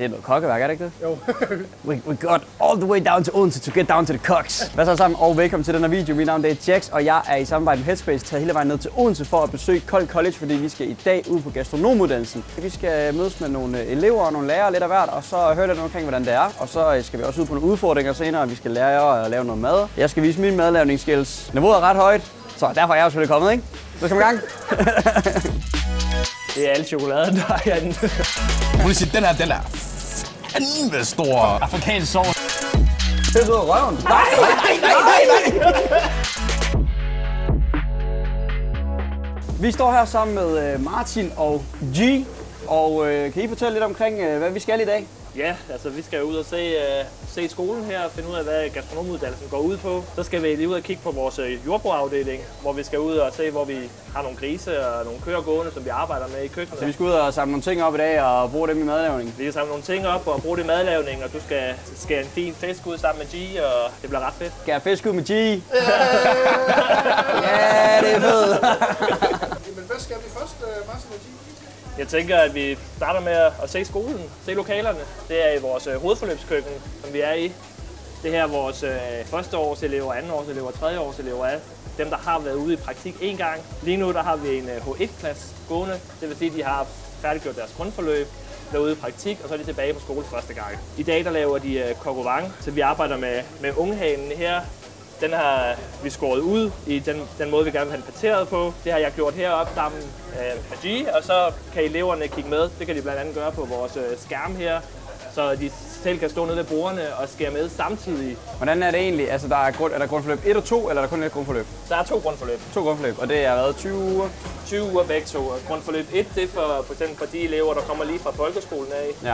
det er noget kokkeværk, er det ikke det? Jo. we got all the way down to Odense to get down to the cooks. Hvad så sammen, og velkommen til den her video. Mit navn er Jax, og jeg er i samarbejde med Headspace taget hele vejen ned til Odense for at besøge Kold College, fordi vi skal i dag ud på gastronomuddannelsen. Vi skal mødes med nogle elever og nogle lærere lidt af hvert, og så høre lidt omkring, hvordan det er. Og så skal vi også ud på nogle udfordringer senere, vi skal lære at lave noget mad. Jeg skal vise min madlavningsskills. Niveauet er ret højt, så derfor er jeg jo selvfølgelig kommet, ikke? Så skal vi i gang. Det er al chokoladen, der er herinde. Prøv at sige, den er fandme stor. Afrikansk sovs. Det er røven. Nej. Vi står her sammen med Martin og G. Og kan I fortælle lidt omkring, hvad vi skal i dag? Ja, altså vi skal ud og se skolen her og finde ud af, hvad gastronomuddannelsen går ud på. Så skal vi lige ud og kigge på vores jordbrugsafdeling, hvor vi skal ud og se, hvor vi har nogle grise og nogle køer gående, som vi arbejder med i køkkenet. Så vi skal ud og samle nogle ting op i dag og bruge dem i madlavning? Vi kan samle nogle ting op og bruge det i madlavning, og du skal skære en fin fisk ud sammen med G, og det bliver ret fedt. Skære fisk ud med G? Ja, det er fedt. Men hvad skal vi først, Martin og G? Jeg tænker, at vi starter med at se skolen, se lokalerne. Det er i vores hovedforløbskøkken, som vi er i. Det her er vores førsteårselever, andenårselever, tredjeårselever er dem, der har været ude i praktik en gang. Lige nu der har vi en H1-klasse gående, det vil sige, at de har færdiggjort deres grundforløb, derude i praktik, og så er de tilbage på skole første gang. I dag der laver de coq au vin, så vi arbejder med unghanen her. Den har vi skåret ud i den måde, vi gerne vil have den parteret på. Det har jeg gjort heroppe sammen med G, og så kan eleverne kigge med. Det kan de blandt andet gøre på vores skærm her, så de selv kan stå nede ved bordene og skære med samtidig. Hvordan er det egentlig? Altså, er der grundforløb 1 og 2, eller er der kun et grundforløb? Der er 2 grundforløb. 2 grundforløb, og det er hvad, 20 uger? 20 uger begge to. Grundforløb 1, det er for eksempel for de elever, der kommer lige fra folkeskolen af. Ja.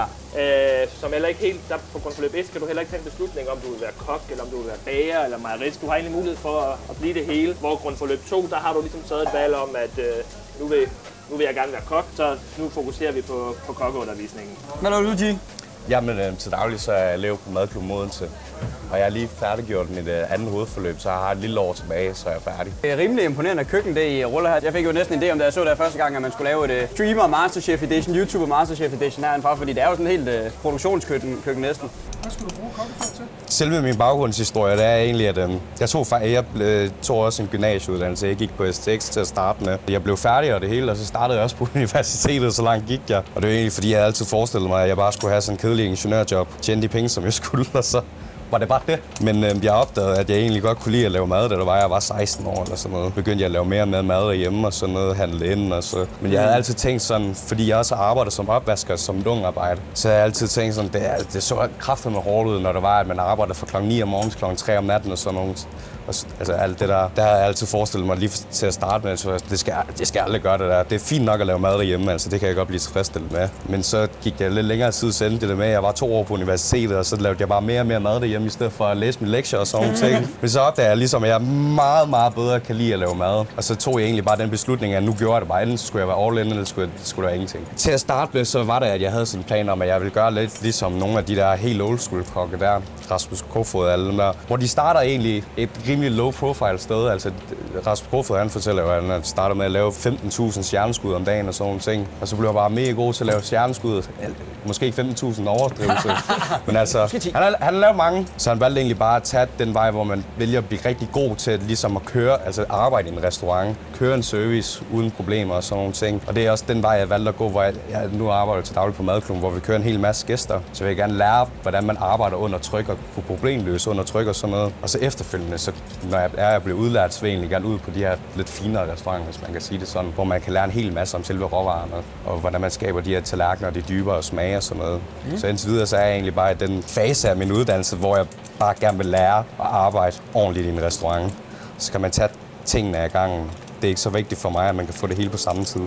Som heller ikke helt, der på grundforløb 1 skal du heller ikke tage en beslutning, om du vil være kok, eller om du vil være bager, eller mejerist. Du har egentlig mulighed for at blive det hele. Hvor grundforløb 2, der har du ligesom taget et valg om, at nu vil jeg gerne være kok, så nu fokuserer vi på kokkeundervisningen. Hvad laver du, G? Jamen, til daglig så er jeg elev på Madklub Odense, og jeg har lige færdiggjort mit andet hovedforløb, så jeg har et lille år tilbage, så er jeg færdig. Det er rimelig imponerende køkken, det I ruller her. Jeg fik jo næsten en idé om, da jeg så det første gang, at man skulle lave et streamer Masterchef Edition, YouTuber Masterchef Edition herindfra, fordi det er jo sådan et helt produktionskøkken næsten. Hvad skulle du bruge kokkefag til? Selve min baggrundshistorie, det er egentlig, at jeg tog også en gymnasieuddannelse. Jeg gik på STX til at starte med. Jeg blev færdig og det hele, og så startede jeg også på universitetet, så langt gik jeg. Og det var egentlig, fordi jeg altid forestillede mig, at jeg bare skulle have sådan en kedelig ingeniørjob, tjene de penge, som jeg skulle, og så var det bare det. Men jeg opdagede, at jeg egentlig godt kunne lide at lave mad, da jeg var 16 år eller sådan noget. Begyndte jeg at lave mere mad derhjemme og sådan noget, handle ind og så. Men jeg havde altid tænkt sådan, fordi jeg også arbejdede som opvasker, som et ung arbejde, så jeg altid tænkt sådan, det så kraftedeme hårdt ud, når det var, at man arbejdede fra klokken 9 om morgenen til klokken 3 om natten og sådan noget. Altså alt det der har jeg altid forestillet mig lige til at starte med, så det skal jeg aldrig gøre det der. Det er fint nok at lave mad derhjemme, altså det kan jeg godt blive tilfredsstillet med. Men så gik jeg lidt længere tid selv det der med, jeg var 2 år på universitetet, og så lavede jeg bare mere og mere mad derhjemme, i stedet for at læse mine lektier og sådan nogle ting. Men så opdagede jeg ligesom, at jeg meget, meget bedre kan lide at lave mad. Og så tog jeg egentlig bare den beslutning, at nu gjorde jeg det bare, enten skulle jeg være all in, eller skulle der være ingenting. Til at starte med, så var det, at jeg havde sådan en plan om, at jeg ville gøre lidt ligesom nogle af de der helt old school kokke der, Rasmus Kofoed og alle dem der, hvor de starter egentlig et rimelig low profile sted. Altså Rasmus Kofoed, han fortæller jo, at han starter med at lave 15.000 stjerneskud om dagen og sådan nogle ting. Og så blev jeg bare mega god til at lave stjerneskud. Måske ikke 15.000 overdrivelse, men altså, han har lavet mange. Så han valgte egentlig bare at tage den vej, hvor man vælger at blive rigtig god til ligesom at køre, altså arbejde i en restaurant, køre en service uden problemer og sådan nogle ting. Og det er også den vej, jeg valgte at gå, hvor jeg nu arbejder til daglig på Madklubben, hvor vi kører en hel masse gæster. Så vil jeg gerne lære, hvordan man arbejder under tryk og kunne problemløse under tryk og sådan noget. Og så efterfølgende, så når jeg bliver udlært, så vil jeg egentlig gerne ud på de her lidt finere restauranter, hvis man kan sige det sådan, hvor man kan lære en hel masse om selve råvarerne, og hvordan man skaber de her tallerkener, de dybere smage og sådan noget. Så indtil videre, så er jeg egentlig bare i den fase af min uddannelse, hvor jeg bare gerne vil lære at arbejde ordentligt i en restaurant. Så kan man tage tingene af gangen. Det er ikke så vigtigt for mig, at man kan få det hele på samme tid.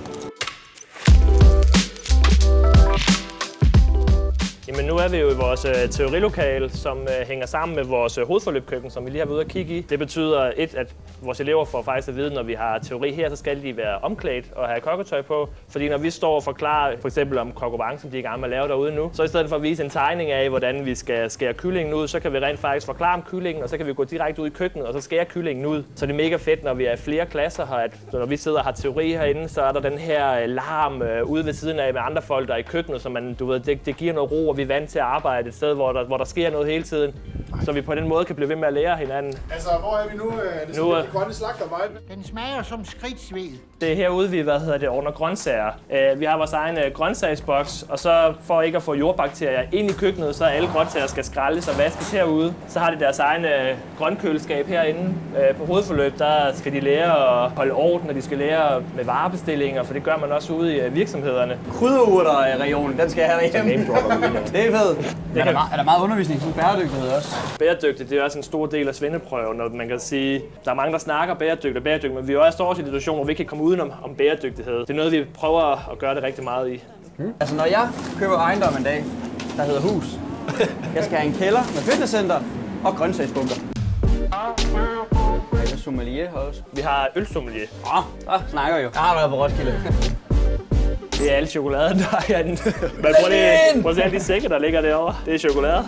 Jamen nu er vi jo i vores teorilokale, som hænger sammen med vores hovedforløbkøkken, som vi lige har været ude at kigge i. Det betyder at vores elever får faktisk at vide, når vi har teori her, så skal de være omklædt og have kokketøj på. Fordi når vi står og forklarer for eksempel om coq au vin, som de er i gang med at lave derude nu, så i stedet for at vise en tegning af, hvordan vi skal skære kyllingen ud, så kan vi rent faktisk forklare om kyllingen, og så kan vi gå direkte ud i køkkenet og så skære kyllingen ud. Så det er mega fedt, når vi er flere klasser her, at når vi sidder og har teori herinde, så er der den her larm ude ved siden af med andre folk, der er i køkkenet, så man, du ved, det giver noget ro, og vi er vant til at arbejde et sted, hvor der sker noget hele tiden. Så vi på den måde kan blive ved med at lære hinanden. Altså, hvor er vi nu? Det er de grønne slagtervej. Den smager som skridtsved. Det er herude, vi ordner grøntsager. Vi har vores egen grøntsagsboks, og så for ikke at få jordbakterier ind i køkkenet, så alle grøntsager skal skraldes og vaskes herude. Så har de deres egen grønkøleskab herinde. På hovedforløb, der skal de lære at holde orden, og de skal lære med varebestillinger, for det gør man også ude i virksomhederne. Krydderurter-regionen, den skal jeg have derhjemme. Det er fedt. Er der meget undervisning som bæredygtighed også? Bæredygtigt, det er også en stor del af svendeprøven, og man kan sige, der er mange, der snakker bæredygtigt, men vi er også står i en situation, hvor vi ikke kan komme udenom om bæredygtighed. Det er noget, vi prøver at gøre det rigtig meget i. Altså, når jeg køber ejendom en dag, der hedder hus, jeg skal have en kælder med fitnesscenter og grøntsagsbunker. Jeg er sommelier også. Vi har ølsommelier. Så snakker vi jo. Jeg har været på Roskilde. Det er alle chokoladen, der er herinde. Men prøv at se alle de sække, der ligger derovre. Det er chokolade.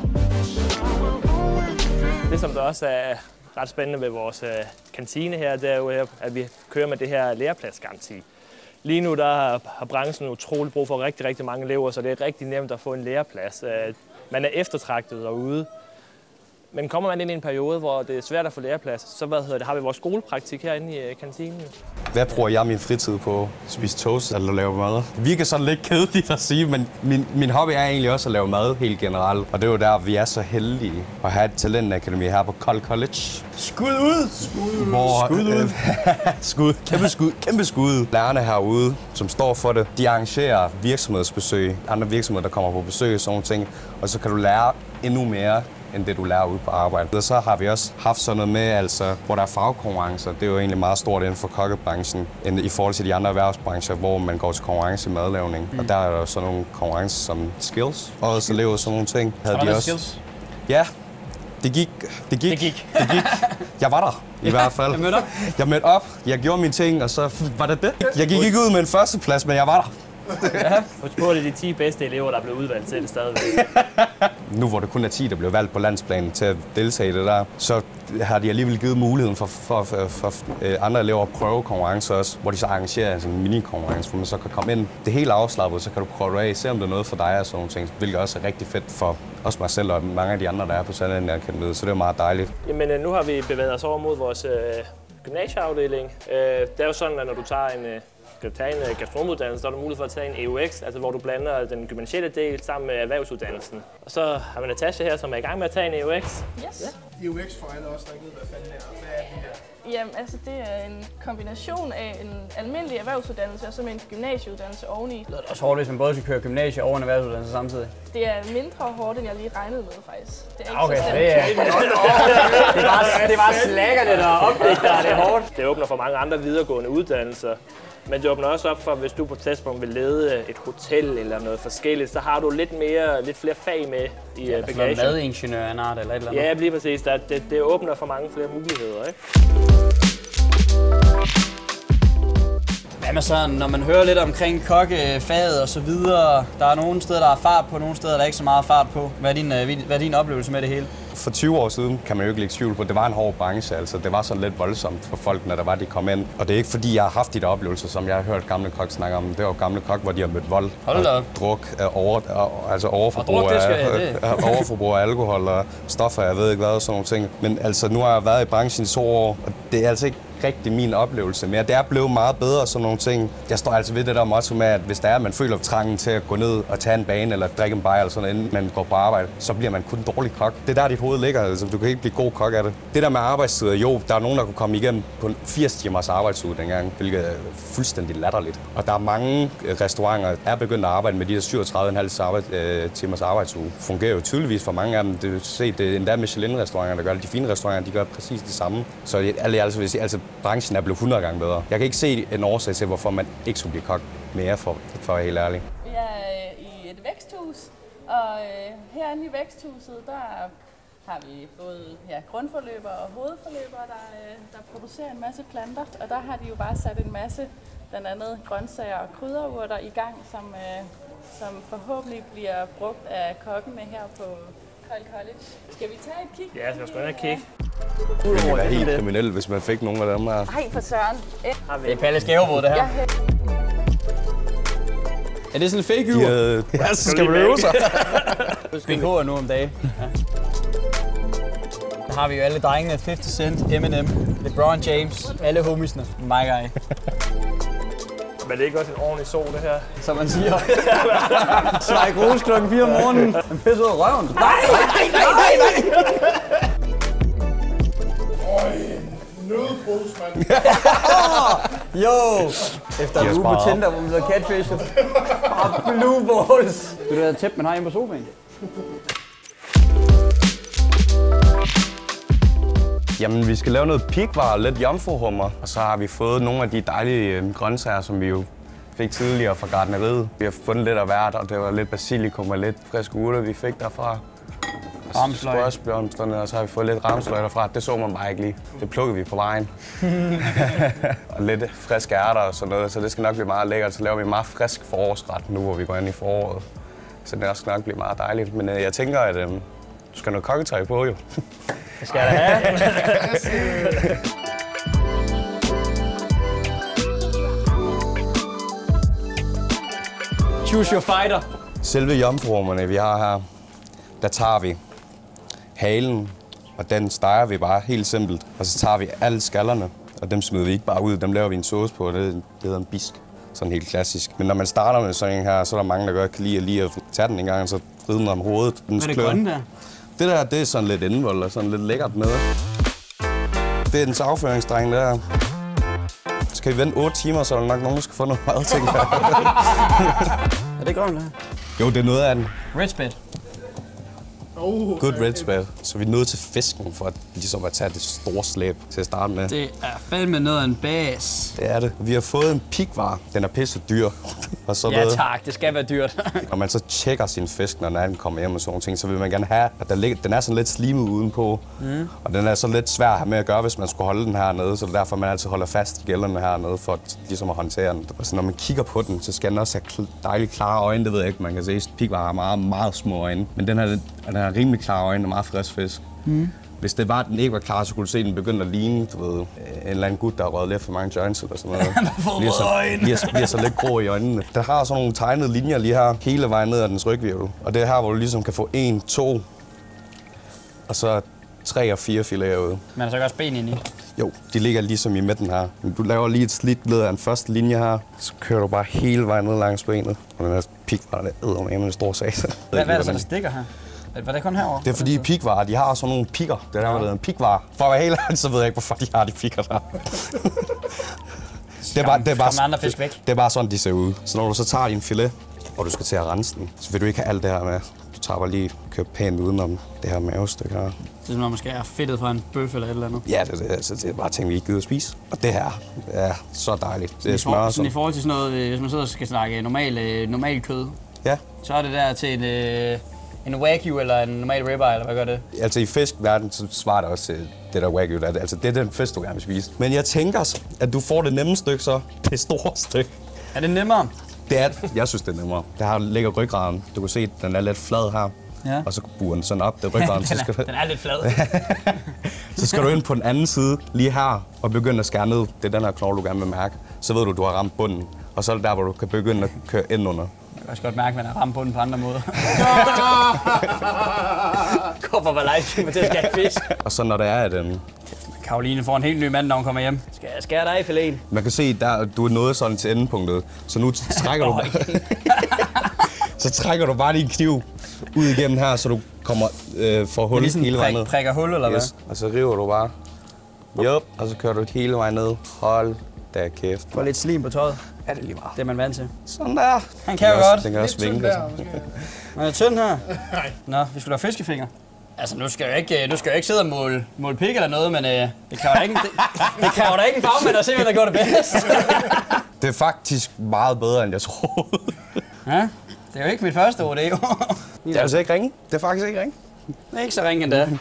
Det, som der også er ret spændende ved vores kantine her, det er jo, at vi kører med det her lærepladsgaranti. Lige nu der har branchen utrolig brug for rigtig, rigtig mange elever, så det er rigtig nemt at få en læreplads. Man er eftertragtet derude. Men kommer man ind i en periode, hvor det er svært at få læreplads, så har vi vores skolepraktik herinde i kantinen. Hvad bruger jeg min fritid på? Spise toast eller lave mad? Vi kan sådan lidt kedeligt at sige, men min hobby er egentlig også at lave mad helt generelt. Og det er jo der, vi er så heldige at have et talentakademi her på Kold College. Skud ud! Skud ud! Kæmpe skud! Lærerne herude, som står for det, de arrangerer virksomhedsbesøg. Andre virksomheder, der kommer på besøg og sådan nogle ting. Og så kan du lære endnu mere end det, du lærer ude på arbejde. Og så har vi også haft sådan noget med, altså, hvor der er fagkonkurrencer. Det er jo egentlig meget stort inden for kokkebranchen, i forhold til de andre erhvervsbrancher, hvor man går til konkurrence i madlavning. Og der er der sådan nogle konkurrencer som skills, og så lever sådan nogle ting. Havde de også skills? Ja, det gik. Jeg var der, i hvert fald. Jeg mødte op, jeg gjorde mine ting, og så var det det. Jeg gik ikke ud med en førsteplads, men jeg var der. Husk på, det er de 10 bedste elever, der er blevet udvalgt til det stadigvæk. Nu hvor det kun er 10, der bliver valgt på landsplanen til at deltage i det der, så har de alligevel givet muligheden for andre elever at prøve konkurrencer også, hvor de så arrangerer en mini-konkurrence, hvor man så kan komme ind. Det er helt afslappet, så kan du prøve det af, se om det er noget for dig og sådan nogle ting, hvilket også er rigtig fedt for også mig selv og mange af de andre, der er på Talentakademiet, så det er meget dejligt. Jamen nu har vi bevæget os over mod vores gymnasieafdeling. Det er jo sådan, at når du tager skal tage en gastronomuddannelse, så er der mulighed for at tage en EUX, altså hvor du blander den gymnasielle del sammen med erhvervsuddannelsen. Og så har vi Natasha her, som er i gang med at tage en EUX. Yes. Ja. EUX for alle os, der ikke ved, hvad fanden det er. Hvad er det her? Jamen, altså det er en kombination af en almindelig erhvervsuddannelse og så med en gymnasieuddannelse oveni. Det er også hårdt, hvis man både skal køre gymnasie og en erhvervsuddannelse samtidig. Det er mindre hårdt, end jeg lige regnede med, faktisk. Det er ikke Okay, så slemt. det er bare slækkerne, der opdigter, det er hårdt. Det åbner for mange andre videregående uddannelser. Men det åbner også op for, hvis du på et tidspunkt vil lede et hotel eller noget forskelligt, så har du lidt flere fag med i bagagen. Ja, madingeniør eller et eller andet. Ja, lige præcis. Det åbner for mange flere muligheder, ikke? Hvad med så, når man hører lidt omkring kokkefaget og så videre, der er nogle steder, der er fart på, nogle steder, der er ikke så meget fart på. Hvad er din oplevelse med det hele? For 20 år siden kan man jo ikke lægge tvivl på, det var en hård branche, altså det var sådan lidt voldsomt for folk, når de kom ind. Og det er ikke fordi, jeg har haft de der oplevelser, som jeg har hørt gamle kok snakke om. Det var gamle kok, hvor de har mødt vold og druk, overforbrug af alkohol og stoffer, jeg ved ikke hvad, sådan nogle ting. Men altså nu har jeg været i branchen i 2 år, og det er altså ikke rigtig min oplevelse mere. Det er blevet meget bedre, sådan nogle ting. Jeg står altså ved det der motto med, at hvis der er, man føler trangen til at gå ned og tage en bane eller drikke en bajer eller sådan, inden man går på arbejde, så bliver man kun en dårlig kok. Det er der, dit hoved ligger. Altså, du kan ikke blive god kok af det. Det der med arbejdstider, jo, der er nogen, der kunne komme igennem på 80 timers arbejdsuge dengang, hvilket er fuldstændig latterligt. Og der er mange restauranter, der er begyndt at arbejde med de der 37,5 timers arbejdsuge. Fungerer jo tydeligvis for mange af dem. Det er endda Michelin-restauranter, der gør det. De fine restauranter, de gør præcis det samme. Så altså branchen er blevet 100 gange bedre. Jeg kan ikke se en årsag til, hvorfor man ikke skulle blive kok mere, for at være helt ærlig. Vi er i et væksthus, og herinde i væksthuset, der har vi både grundforløber og hovedforløber, der producerer en masse planter. Og der har de jo bare sat en masse, blandt andet grøntsager og krydderurter i gang, som forhåbentlig bliver brugt af kokkene her på Kold College. Skal vi tage et kig? Ja, jeg skal også gå ind og kigge. Det ville være helt kriminelt, hvis man fik nogle af dem her. Ej, for søren. Det er Palles gavebrød, det her. Er det sådan en fake uge? Ja, så skal man øve sig. PK'er nu om dagen. Ja. Der har vi jo alle drengene. 50 Cent, Eminem, LeBron James, alle homiesne. My guy. Men det er ikke også en ordentlig sol, det her? Som man siger. Svej grus klokken 4 om morgenen. Han pisser ud af røven. Nej! Nødbrus, mand. Jo! Efter en uge på Tinder, hvor vi lavede catfishet. Bare blue balls. Vil du have tæt, man har hjemme på sofaen? Jamen, vi skal lave noget pikvarer, lidt jomfruhummer. Og så har vi fået nogle af de dejlige grøntsager, som vi jo fik tidligere fra gartneriet. Vi har fundet lidt af hvert, og det var lidt basilikum og lidt friske urter, vi fik derfra. Spørgsmålsblomsterne, og så har vi fået lidt ramsløg derfra. Det så man bare ikke lige. Det plukkede vi på vejen. Og lidt friske ærter og sådan noget, så det skal nok blive meget lækkert. Så laver vi en meget frisk forårsret nu, hvor vi går ind i foråret. Så det skal nok blive meget dejligt. Men jeg tænker, at du skal have noget kokketøj på, jo. Det skal jeg da have. Choose your fighter. Selve jomfruhummerne, vi har her, der tager vi halen, og den steger vi bare helt simpelt. Og så tager vi alle skallerne, og dem smider vi ikke bare ud. Dem laver vi en sauce på, og det hedder en bisk. Sådan helt klassisk. Men når man starter med sådan en her, så er der mange, der godt kan lide at tage den en gang, og så vride den om hovedet. Hvad er det grønne der? Det der, det er sådan lidt indvold og sådan lidt lækkert med. Det er dens afføringsdreng der. Så skal vi vente 8 timer, så er der nok nogen, der skal få noget mad, tænker jeg. Er det grønt her? Jo, det er noget af den. Red Spade. Good red spade. Så vi er nødt til fisken for at, ligesom at tage det store slæb til at starte med. Det er fandme noget af en bas. Det er det. Vi har fået en pikvar. Den er pisse dyr. Og så Ja tak, det skal være dyrt. Når man så tjekker sin fisk, når den kommer hjem og sådan ting, så vil man gerne have, at den er sådan lidt slimet udenpå. Og den er så lidt svær at have med at gøre, hvis man skulle holde den hernede. Så det er derfor, man altid holder fast i gælderne hernede, for ligesom at håndtere den. Og så når man kigger på den, så skal den også have dejligt klare øjne. Det ved jeg ikke, man kan se. Pikvar har meget, meget små øjne. Men den har rimelig klare øjne og meget frisk fisk. Hvis det var, at den ikke var klar, så kunne du se, at den begyndte at ligne, du ved, en eller anden gut, der har røget lidt for mange joints eller sådan noget. Bliver så lidt grå i øjnene. Der har sådan nogle tegnede linjer lige her, hele vejen ned ad dens rygvirvel. Og det er her, hvor du ligesom kan få 1, 2, og så 3 og 4 fileter ud. Men er så også ben ind i? Jo, de ligger ligesom i midten her. Du laver lige et slit ned ad den første linje her, så kører du bare hele vejen ned langs benet. Og den her pikvarer, det æder med en stor sag. Hvad er det så, der stikker her? Var det kun herovre? Det er fordi pikvarer, de har sådan nogle pikker. Det er der, der hedder en pikvar. For at være helt ærlig, så ved jeg ikke, hvorfor de har de pikker der. det er bare sådan, de ser ud. Så når du så tager din filet, og du skal til at rense den, så vil du ikke have alt det her med. Du tager bare lige køb pænt udenom det her mavestykke her. Det er som om, man skal have fedtet fra en bøf eller et eller andet. Ja, det er bare ting, vi ikke gider at spise. Og det her er så dejligt. Det er smør. Sådan i forhold til sådan noget, hvis man sidder og skal snakke normal kød, ja. Så er det der til en wagyu eller en normal ribeye, eller hvad gør det? Altså i fiskverden, så svarer det også til det der wagyu der. Altså det er den fisk, du gerne vil spise. Men jeg tænker, at du får det nemme stykke, så det store stykke. Er det nemmere? Det er jeg synes, det er nemmere. Det her ligger ryggraden. Du kan se, at den er lidt flad her. Ja. Og så buer den sådan op, det er ryggraden. Den er lidt flad. Så skal du ind på den anden side, lige her, og begynde at skære ned. Det er den her knogle, du gerne vil mærke. Så ved du har ramt bunden. Og så er det der, hvor du kan begynde at køre ind under. Jeg kan også godt mærke, at man har ramt bunden på andre måder. Hvorfor var livestreamer til at skære fisk? Og så når det er, at Karoline får en helt ny mand, når hun kommer hjem. Skal jeg skære dig i filet? Man kan se, at du er nået sådan til endepunktet. Så nu trækker du så trækker du bare din kniv ud igennem her, så du kommer for hul ligesom hele vejen ned. Prikker hul, eller yes. Hvad? Og så river du bare. Jup, og så kører du hele vejen ned. Hold da kæft. Får lidt slim på tøjet. Ja, det er lige meget. Det er man vant til. Sådan der. Han kan jo godt. Den kan også svinge. Man er tynd her. Nej. Nå, vi skulle have fiskefinger. Altså, nu skal jeg ikke sidde og måle pik eller noget, men det kræver da ikke, det kræver da ikke en fagmand at se, hvem der går det bedst. Det er faktisk meget bedre, end jeg troede. Ja, det er jo ikke mit første ord, det er jo. Det er altså ikke ringe. Det er faktisk ikke ringe. Det er ikke så ringe endda.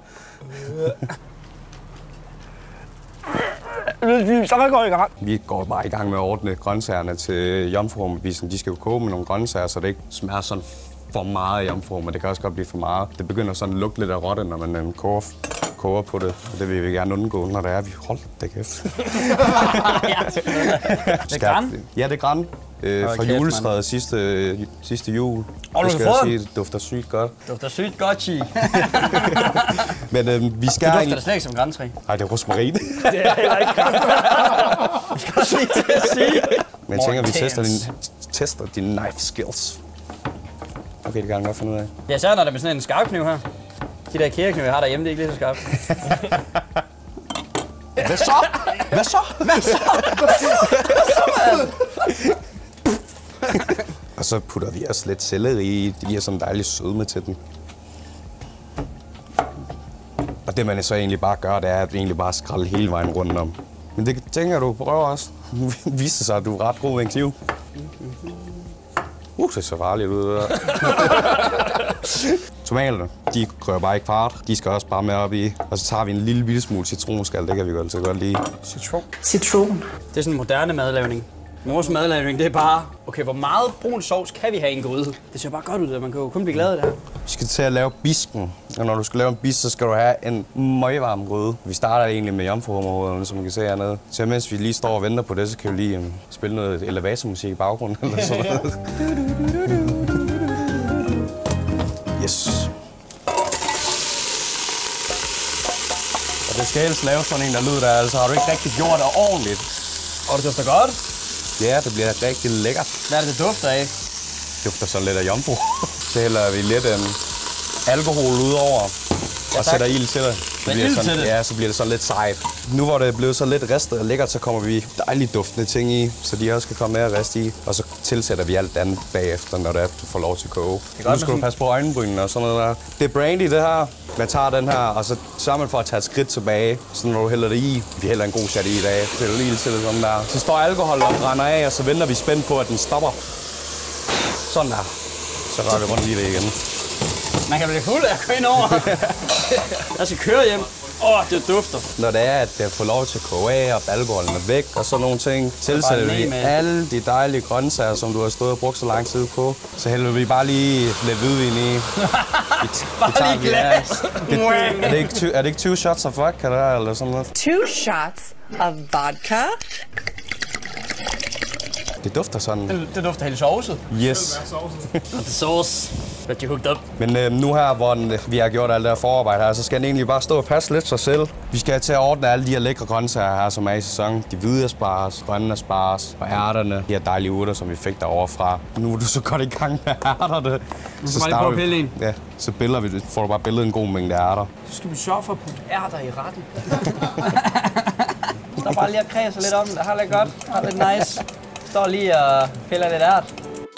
Så går i gang. Vi går bare i gang med at ordne grøntsagerne til jomfruhummevisen. De skal jo koge med nogle grøntsager, så det ikke smager sådan for meget jomfruhumme, men det kan også godt blive for meget. Det begynder sådan at lugte lidt af rotte, når man koger på det. Og det vil vi gerne undgå, når det er, vi holder det kæft. Det er gran? Ja, det er gran. fra juletræet sidste jul. Og det skal jeg sige, det dufter sygt godt. Dufter sygt godt, Chi. Men vi skal... Det dufter da slet ikke som grantræ. Nej, det er rosmarin. Det er heller ikke klart. Jeg skal også lige til at sige. Men jeg tænker, vi tester dine knife skills. Okay, det kan jeg godt finde ud af. Ja, så er der med sådan en skarpkniv her. De der kæreknive, jeg har derhjemme, det er ikke lige så skarpt. Hvad så? Hvad så? Og så putter vi også lidt selleri i. Det giver sådan en dejlig sødme til den. Og det man så egentlig bare gør, det er at egentlig bare skralde hele vejen rundt om. Men det tænker du prøver også. Nu viste sig, at du er ret god ved en kniv. Det ser farligt ud, det der. Tomaterne, de krører bare ikke fart. De skal også bare med op i. Og så tager vi en lille bitte smule citronskal. Det kan vi godt lide. Citron. Det er sådan en moderne madlavning. Vores madlavning, det er bare, okay, hvor meget brun sovs kan vi have i en gryde? Det ser bare godt ud, man kan jo kun blive glad af det her. Vi skal til at lave bisken. Og når du skal lave en bisk, så skal du have en møgvarm gryde. Vi starter egentlig med jomfruhummerhovederne, som man kan se hernede. Så mens vi lige står og venter på det, så kan vi lige spille noget elevatormusik i baggrunden eller sådan noget. Yes. Og det skal helst lave sådan en, der lyder der, altså har du ikke rigtig gjort det ordentligt. Og det dufter godt. Ja, det bliver rigtig lækkert. Hvad er det dufter af? Det dufter sådan lidt af jomfru. Så hælder vi lidt alkohol ud over og sætter ild til det. Ja, så bliver det sådan lidt sejt. Nu hvor det er blevet så lidt ristet og lækkert, så kommer vi dejligt duftende ting i, så de også kan komme med at riste i. Og så tilsætter vi alt andet bagefter, når det får lov til at koge. Nu skal du passe på øjenbrynene og sådan noget der. Det er brandy, det her. Man tager den her, og så sørger man for at tage et skridt tilbage. Så når du hælder det i, vi hælder en god chat i dag. Så hælder ild til det sådan der. Så står alkohol og brænder af, og så venter vi spændt på, at den stopper. Sådan der. Så rører vi rundt lige det igen. Man kan blive fuld af at gå ind over. Jeg skal køre hjem. Det dufter. Når det er, at det får lov til at koge af, og alkoholen er væk, og sådan nogle ting, tilsætter vi alle de dejlige grøntsager, som du har stået og brugt så lang tid på. Så hælder vi bare lige lidt hvidvin i. Bare lige glas. Er det ikke 20 shots af vodka der, eller sådan noget? 2 shots of vodka. Det dufter sådan. Det dufter helt sovset. Yes. The sauce. But you hooked up. Men nu her, hvor vi har gjort alt det her forarbejde her, så skal den egentlig bare stå og passe lidt sig selv. Vi skal til at ordne alle de her lækre grøntsager her, som er i sæson. De hvide asparges, grønne asparges og ærterne. De her dejlige urter, som vi fik derovre fra. Nu er du så godt i gang med ærterne. Så starter vi. Pille en. Ja, så får du bare billedet en god mængde ærter. Så skal vi sørge for at putte ærter i retten. Der er bare lige at kredse lidt om det. Har lidt godt. Har lidt nice. Står lige og piller lidt ært.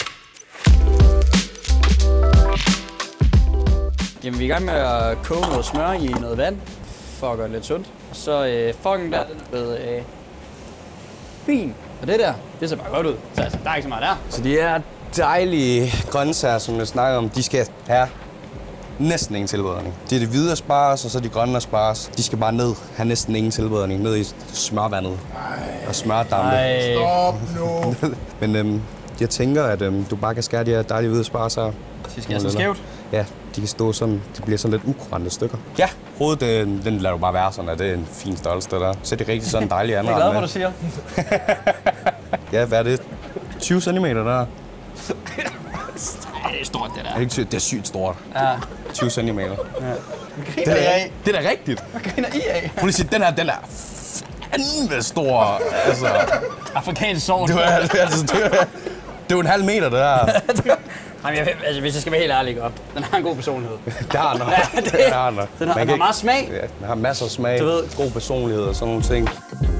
Jamen, vi er i gang med at koge noget smør i noget vand, for at gøre det lidt sundt. Og så fucken der, den er blevet fin. Og det der, det ser bare godt ud. Så altså, der er ikke så meget der. Så de her dejlige grøntsager, som jeg snakker om, de skal have næsten ingen tilberedning. Det er det hvide asparges, og så de grønne asparges. De skal bare have næsten ingen tilberedning, ned i smørvandet og smørdampe. Stop nu! Men jeg tænker, at du bare kan skære de her dejlige hvide asparges her. De skal så skævt? Ja, de kan stå sådan, det bliver sådan lidt ukurante stykker. Ja, hovedet, den lader du bare være sådan, at det er en fin størrelse, det der. Så det er rigtig sådan en dejlig anretning. Jeg er glad, hvad du siger. Ja, hvad er det? 20 cm der? Nej, det er stort, det der. Det er sygt stort. Ja. 20 cm. Ja. Det er da rigtigt. Hvad griner I af? Prøv lige at sige, den er fandme stor. Altså. Afrikansk sovn. Det er jo en halv meter, det der. Jamen, hvis jeg skal være helt ærlig godt, den har en god personlighed. Det har den. Den har meget smag. Ja, den har masser af smag, du ved. God personlighed og sådan nogle ting.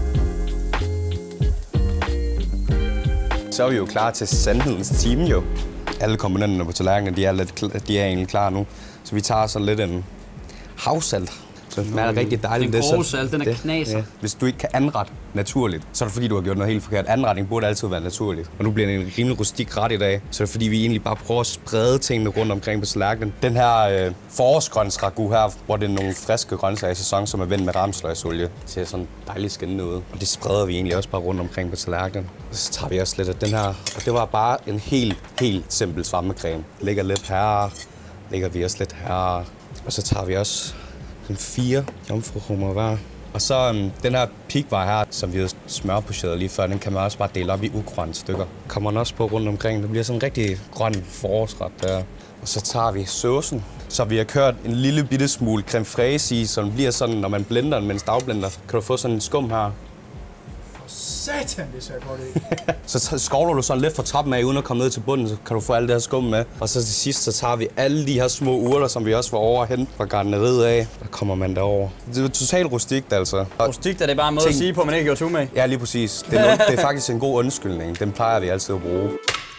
Så er vi jo klar til sandhedens time jo. Alle komponenterne på tallerkenen, de er egentlig klar nu. Så vi tager sådan lidt en havsalt. Så den er rigtig dejligt. Den grove salt, den er knaser. Ja. Hvis du ikke kan anrette naturligt, så er det fordi, du har gjort noget helt forkert. Anretning burde altid være naturligt. Og nu bliver det en rimelig rustik ret i dag, så er det fordi, vi egentlig bare prøver at sprede tingene rundt omkring på tallerkenen. Den her forårsgrønsragu her, hvor det er nogle friske grøntsager i sæson, som er vendt med ramsløgsolie, ser sådan dejligt skinnende ud. Og det spreder vi egentlig også bare rundt omkring på tallerkenen. Og så tager vi også lidt af den her, og det var bare en helt simpel svampecreme. Lægger lidt her, lægger vi også lidt her, og så tager vi også 4 jomfruhummer hver. Og så den her pigvej her, som vi har smørpocheret lige før, den kan man også bare dele op i ugrønne stykker. Kommer den også på rundt omkring. Det bliver sådan en rigtig grøn forårsret der. Og så tager vi saucen. Så vi har kørt en lille bitte smule creme fraise i, så den bliver sådan, når man blender den med en stavblender, kan du få sådan en skum her. Satan, det ser godt ud. Så skovler du sådan lidt fra toppen af, uden at komme ned til bunden, så kan du få alt det her skum med. Og så til sidst, så tager vi alle de her små urter, som vi også var over hen fra gartneriet af. Der kommer man derover. Det er totalt rustikt, altså. Rustikt er det bare en måde at sige på, at man ikke gjort to med. Ja, lige præcis. Det er faktisk en god undskyldning. Den plejer vi altid at bruge.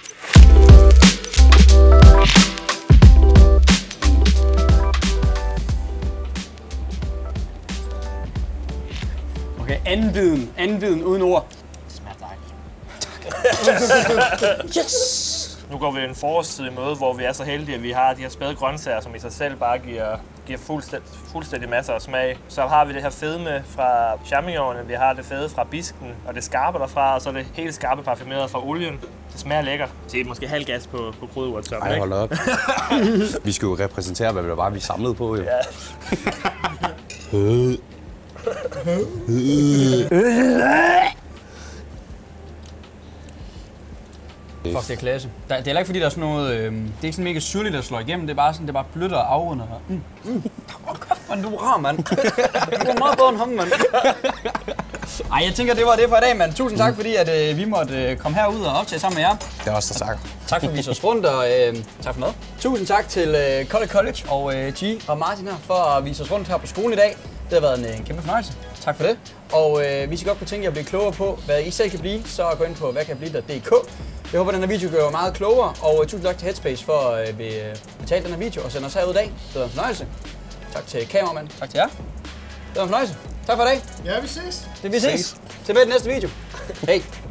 Okay, anden biden uden ord. Det smager dejligt. Yes! Nu går vi en forårstid i møde, hvor vi er så heldige, at vi har de her spæde grøntsager, som i sig selv bare giver fuldstændig masser af smag. Så har vi det her fedme fra champignonerne, vi har det fede fra bisken, og det skarpe derfra, og så det helt skarpe parfumeret fra olien. Det smager lækker. Det er måske halv gas på krydderurttoppen, Ej, ikke? hold op. Vi skal jo repræsentere, hvad det var, vi samlede på, jo. Ja. Fuck, det er klasse. Det er heller ikke fordi, der er sådan noget... det er ikke sådan mega syrligt, der slår igennem. Det er bare sådan, det er bare blødt og afrunder. Man, du er rar, mand. Du er meget bedre end ham, mand. Ej, jeg tænker, det var det for i dag, mand. Tusind tak, fordi at, vi måtte komme herud og optage sammen med jer. Det er også der sagt. Tak for at vise os rundt, og tak for noget. Tusind tak til College og G og Martin her for at vise os rundt her på skolen i dag. Det har været en kæmpe fornøjelse. Tak for det. Og hvis I godt kunne tænke jer at blive klogere på, hvad I selv kan blive, så gå ind på hvatkanblive.dk. Jeg håber, at den her video gør meget klogere, og tusind tak til Headspace for at betale den her video og sende os herud i dag. Det var en fornøjelse. Tak til kameramand. Tak til jer. Det var en fornøjelse. Tak for i dag. Ja, vi ses. Vi ses. Tilbage i den næste video. Hej.